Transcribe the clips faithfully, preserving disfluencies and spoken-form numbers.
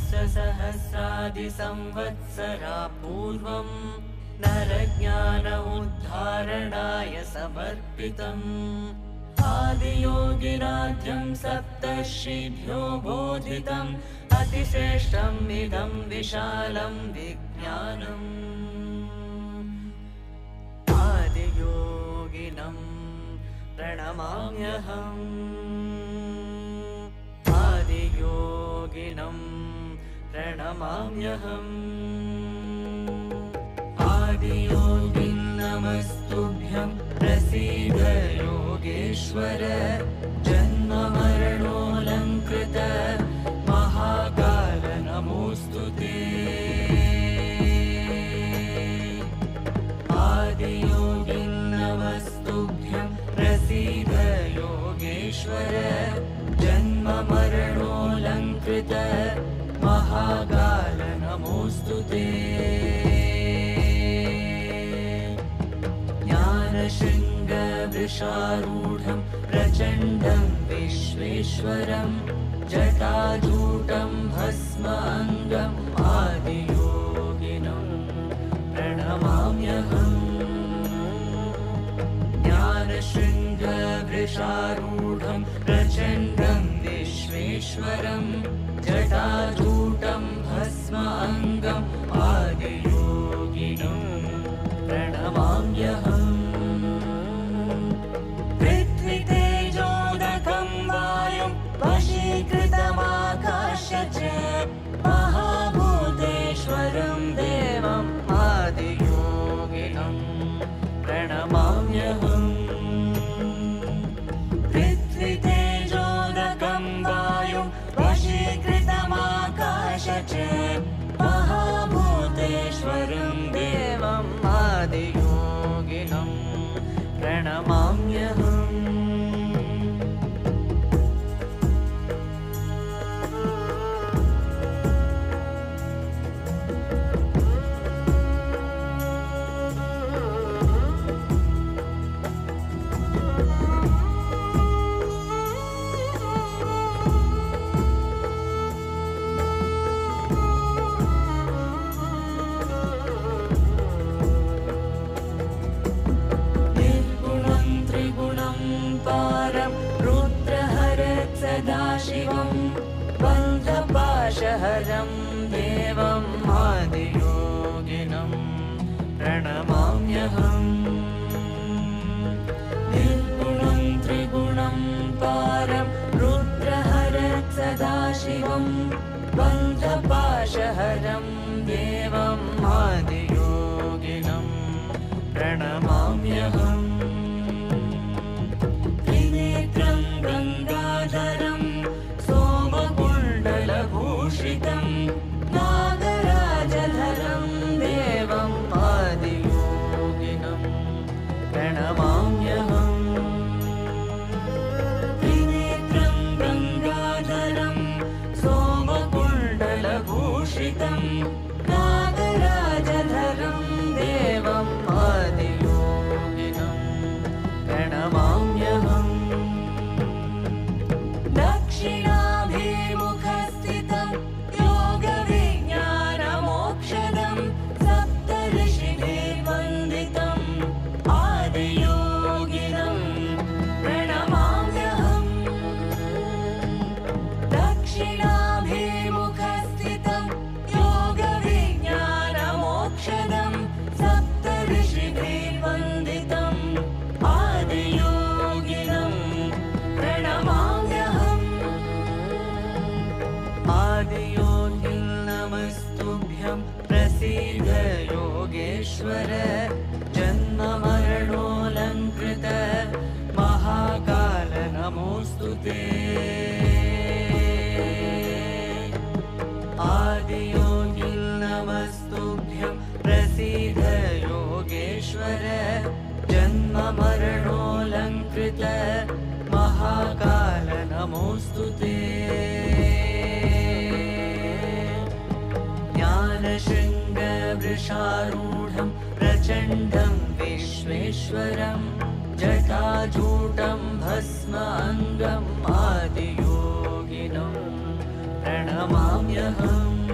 सहस्रादिसंवत्सरा पूर्वं नरज्ञान उद्धारणाय समर्पितम् आदियोगिराज्यं सप्तर्षिभ्यो बोधितम् अतिश्रेष्ठम् इदं विशालं विज्ञानम् आदियोगिनं प्रणमाम्यहम् आदियोगिनं प्रणमाम्यहम् आदियोगिं नमस्तुभ्यं प्रसीद योगेश्वर जन्म मरणोऽलङ्कृत महाकाल नमोऽस्तु ते आदियोगिं नमस्तुभ्यं प्रसीद योगेश्वर जन्म मरणोऽलङ्कृत महाकाल नमोऽस्तु ते ज्ञानशृङ्गवृषारूढं प्रचण्डं विश्वेश्वरं जटाजूटं भस्माङ्गम् आदियोगिनं प्रणमाम्यहम् ज्ञानशृङ्गवृषारूढं प्रचण्डं विश्वेश्वरं जटाजूटं भस्माङ्गम् आदियोगिनं प्रणमाम्यहम् पृथ्वीतेजोदकं वायुं वशीकृतमाकाश्य च महाभूतेश्वरं देवम् आदियोगिनं प्रणमाम्यहम् पृथ्वीतेजोदकं वायुं वशीकृतमाकाश्य च महाभूतेश्वरं देवम् आदियोगिनं प्रणमाम्यहम् सदाशिवं बन्धपाशहरं देवम् आदियोगिनं प्रणमाम्यहम् निर्गुणं त्रिगुणं पारं रुद्रहरत् सदाशिवं बन्धपाशहरं देवम् आदियोगिनं प्रणमाम्यहम् त्रिनेत्रं गङ्गाधरं सोमकुण्डलभूषितं नागराजधरं देवम् आदियोगिनं प्रणमाम्यहम् त्रिनेत्रं गङ्गाधरं सोमकुण्डलभूषितं नागराजधरं देवम् आदियोगिनं प्रणमाम्यहम् दक्षिणाभिमुखस्थितं योगविज्ञानमोक्षदं सप्तऋषिभिर्वन्दितम् आदियोगिनं प्रणमाम्यहम् दक्षिणाभिमुखस्थितं योगविज्ञानमोक्षदं सप्तऋषिभिर्वन्दितम् आदियोगिनं प्रणमाम्यहम् आदियोगिं नमस्तुभ्यं प्रसीद योगेश्वर जन्म मरणोऽलङ्कृत महाकाल नमोऽस्तु ते आदियोगिं नमस्तुभ्यं प्रसीद योगेश्वर जन्म मरणोऽलङ्कृत महाकाल नमोऽस्तु ते ज्ञानशृङ्गवृषारूढं प्रचण्डं विश्वेश्वरं जटाजूटं भस्माङ्गम् आदियोगिनं प्रणमाम्यहम्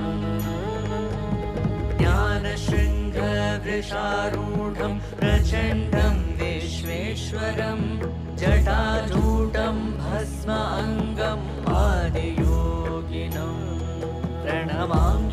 शृङ्गवृषारूढं प्रचण्डं विश्वेश्वरं जटाजूटं भस्म अङ्गम् आदियोगिनं प्रणमामि